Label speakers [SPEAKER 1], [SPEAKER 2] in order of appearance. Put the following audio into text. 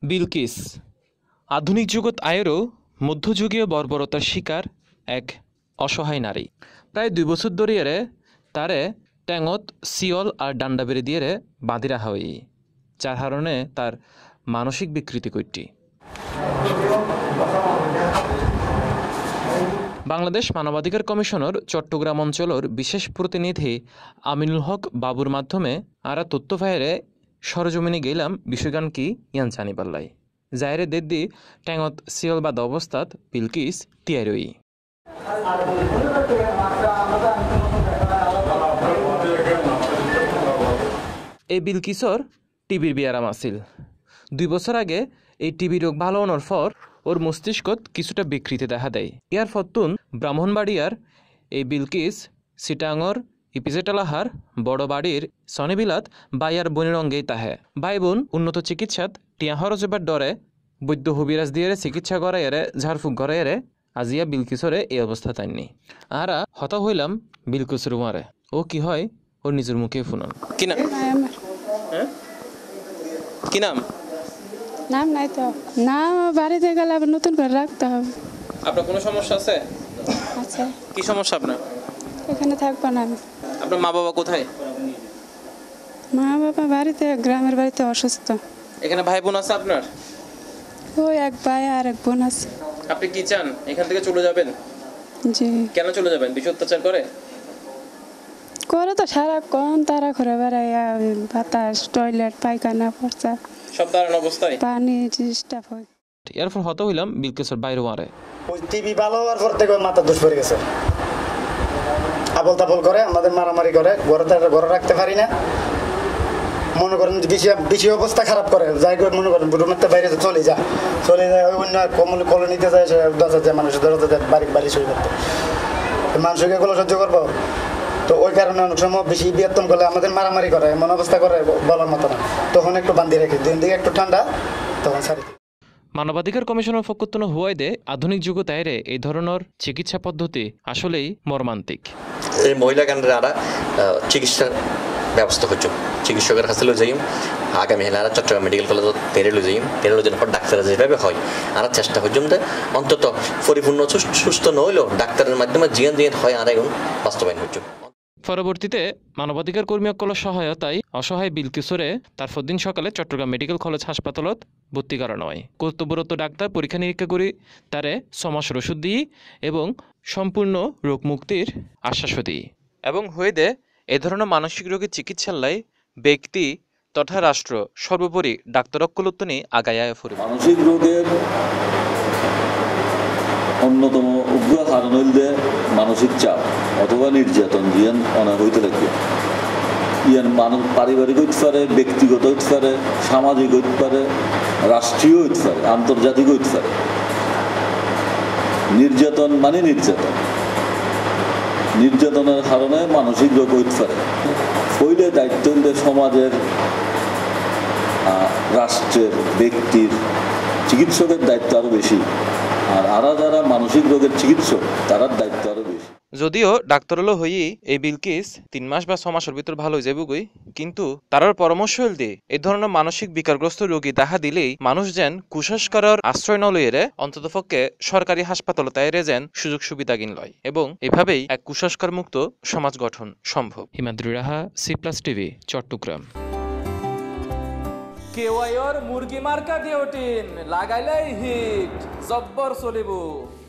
[SPEAKER 1] বিলকিস আধুনিক জগৎ আয়েরও মধ্যযুগীয় বর্বরতার শিকার এক অসহায় নারী। প্রায় 2 বছর ধরিয়ে তারে ট্যাঙত শিয়ল আর ডান্ডা বেড়ে দিয়ে বাঁধি রাখা হই, যার কারণে তার মানসিক বিকৃতি করটি। বাংলাদেশ মানবাধিকার কমিশনের চট্টগ্রাম অঞ্চলের বিশেষ প্রতিনিধি আমিনুল হক বাবুর মাধ্যমে আরা তথ্য ফায়ারে সরজমিনে গেলাম বিষয়গান কি ইয়ান জানি পাল্লাই জায়রে দেদ্দি ট্যাঙত শিয়ল বাদ অবস্থাত বিলকিস টিয়াই রই। এই বিলকিসর টিবির বিয়ারাম আছিল। 2 বছর আগে এই টিবি রোগ ভালো হওয়ার পর ওর মস্তিষ্কত কিছুটা বিকৃতি দেখা দেয়। ইয়ার ফতুন ব্রাহ্মণবাড়িয়ার এই বিলকিস সিটাঙর ইপিজেটালাহার বড় বাড়ির সনেবিলাত বাইয়ার বোনের অঙ্গেই তাহে। ভাই বোন উন্নত চিকিৎসাত টিয়া হরজবার ডরে বৈদ্য হবিরাজ দিয়ে চিকিৎসা করাইয়ারে ঝাড়ফুঁক করাইয়ারে আজিয়া বিলকিসরে এই অবস্থা তাইনি। আরা হতা হইলাম বিলকিসের উমারে। ও কি হয় ওর নিজের মুখে শুনান। কি নাম? কি নাম?
[SPEAKER 2] নাম নাই তো। নাম বাড়িতে গেলে আবার নতুন করে রাখতে হবে।
[SPEAKER 1] আপনার কোনো সমস্যা আছে?
[SPEAKER 2] আচ্ছা।
[SPEAKER 1] কি সমস্যা আপনার?
[SPEAKER 2] এখানে থাকবো না আমি।
[SPEAKER 1] আপনার মা বাবা কোথায়?
[SPEAKER 2] মা বাবা বাড়িতে, গ্রামের বাড়িতে অসুস্থ।
[SPEAKER 1] এখানে ভাই বোন আছে আপনার?
[SPEAKER 2] ওই এক ভাই আর এক বোন আছে।
[SPEAKER 1] আপনি কি চান এখান থেকে চলে যাবেন?
[SPEAKER 2] জি।
[SPEAKER 1] কেন চলে যাবেন? বেশি অত্যাচার করে?
[SPEAKER 2] করে তো সারাক্ষণ তারা ঘুরে বেড়ায়, বাতাস, টয়লেট, পায়খানা, পর্চা,
[SPEAKER 1] সব দাঁড়ানো অবস্থায়
[SPEAKER 2] পানি ডিস্টার্ব হয়।
[SPEAKER 1] এরপর হত হইলাম বিলকিসের বাইরে মারে।
[SPEAKER 3] ওই টিভি ভালো হওয়ার পর থেকে মাথা দোষ পড়ে গেছে। আবল তাবল করে, আমাদের মারামারি করে, ঘরে রাখতে পারি না। মনে করেন বেশি অবস্থা খারাপ করে, যাই করে মনে করেন রুমের বাইরে চলে যায় ওই অন্য কলোনিতে যায়, সে 10,000 মানুষ 10,000 বাড়ি সই করতে, মানুষকে এগুলো সহ্য করবো। তো ওই কারণে অনেক সময় বেশি বিয়ত্তম করলে আমাদের মারামারি করে, এমন অবস্থা করে বলার মতো না। তখন একটু বান্ধি রাখি, দিকে একটু ঠান্ডা, তখন ছাড়ি।
[SPEAKER 1] মানবাধিকার কমিশনের ফকুত্তন হুয়াইদে আধুনিক যুগ তাইরে এই ধরনের চিকিৎসা পদ্ধতি আসলেই মর্মান্তিক।
[SPEAKER 4] এই মহিলা কেন্দ্রে চিকিৎসার ব্যবস্থা হচ্ছে, চিকিৎসকের কাছে লো যাইম। আগামী হেলে চট্টগ্রাম মেডিকেল কলেজত তেরে লো যাইম, তেরে লো পর ডাক্তার যেভাবে হয় আর চেষ্টা হচ্ছম যে অন্তত পরিপূর্ণ সুস্থ নহলেও ডাক্তারের মাধ্যমে জিয়ান হয় আর এখন বাস্তবায়ন হচ্ছে।
[SPEAKER 1] পরবর্তীতে মানবাধিকার কর্মীসকলের সহায়তায় অসহায় বিলকিসরে তার দিন সকালে চট্টগ্রাম মেডিকেল কলেজ হাসপাতালত ভর্তি করানো হয়। কর্তব্যরত ডাক্তার পরীক্ষা নিরীক্ষা করে তারে 6 মাসের ওষুধ দিই এবং সম্পূর্ণ রোগ মুক্তির আশ্বাস দিই এবং হয়ে দে এ ধরনের মানসিক রোগের চিকিৎসালয় ব্যক্তি তথা রাষ্ট্র সর্বোপরি ডাক্তারকুলত্বনি আগায় ফুরে।
[SPEAKER 5] মানসিক রোগের অন্যতম উগ্র কারণ হইলে মানসিক চাপ অথবা নির্যাতন জিয়ান অনেক হইতে থাকে। ইয়ান মানুষ পারিবারিক হইতে পারে, ব্যক্তিগত হইতে পারে, সামাজিক হইতে পারে, রাষ্ট্রীয় হইতে পারে, আন্তর্জাতিক হইতে পারে। নির্যাতন মানে নির্যাতনের কারণে মানসিক রোগ হইতে পারে। হইলে দায়িত্ব হইলে সমাজের, রাষ্ট্রের, ব্যক্তির, চিকিৎসকের দায়িত্ব আরো বেশি। আর যারা মানসিক রোগের চিকিৎসক তার দায়িত্ব আরো বেশি।
[SPEAKER 1] যদিও ডাক্তার হলো হই এই বিলকিস 3 মাস বা 6 মাসের ভিতর ভালো হয়ে যাবই, কিন্তু তার পরামর্শ হল দিয়ে এই ধরনের মানসিক বিকারগ্রস্ত রোগী দেখা দিলেই মানুষ যেন কুসংস্কারের আশ্রয় ন লইয়ে অন্ততপক্ষে সরকারি হাসপাতাল তাইরে যেন সুযোগ সুবিধা কিন লয় এবং এভাবেই এক কুসংস্কার মুক্ত সমাজ গঠন সম্ভব। Himadri Raha, C+ TV, Chittagong.
[SPEAKER 6] কেওয়াইর মুরগি মার্কা কেওটিন লাগাইলেই হিট জব্বর চলিব।